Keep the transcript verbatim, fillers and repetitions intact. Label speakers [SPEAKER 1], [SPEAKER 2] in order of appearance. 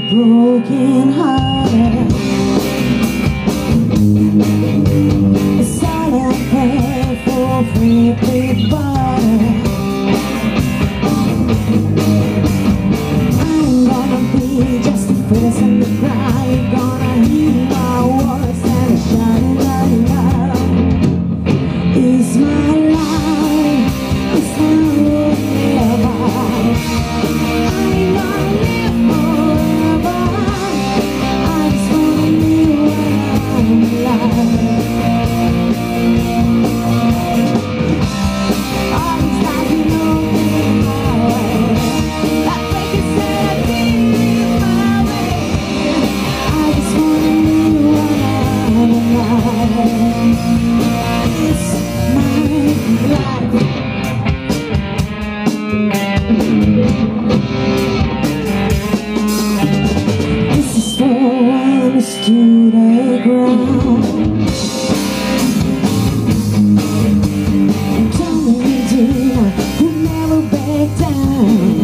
[SPEAKER 1] broken hearted. A silent prayer for free big butter. I'm gonna be just a face in the crowd. You're gonna hear my words and a shining light. It's my life, it's my forever. I'm gonna live forever. I just wanna live when I'm alive. All these lights you know in my way. That make it sad, keep my way. I just wanna live when I'm alive. It's my life. This is for when it's to the ground. Tell me, Gina, who never back down.